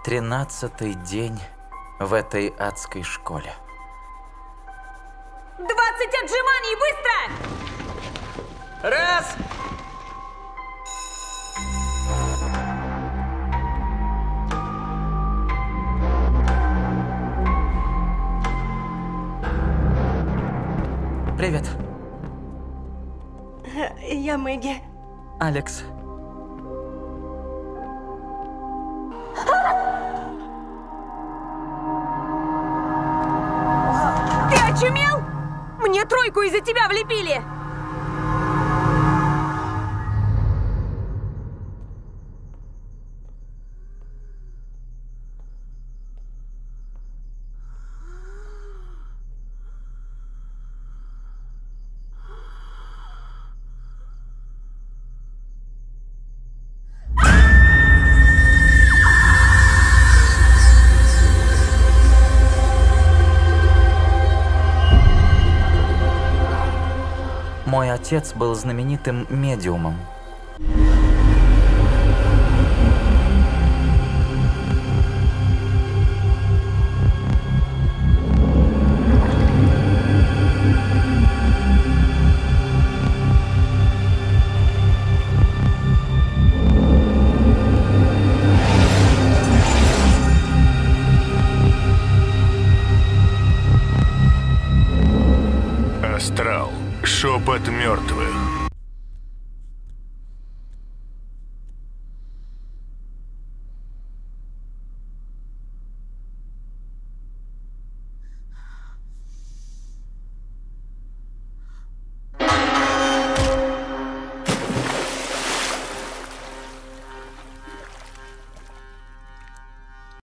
13-й день в этой адской школе. 20 отжиманий, быстро! Раз! Привет. Я Мэгги. Алекс. Ты очумел? Мне тройку из-за тебя влепили! Мой отец был знаменитым медиумом. Астрал. Шепот мертвых.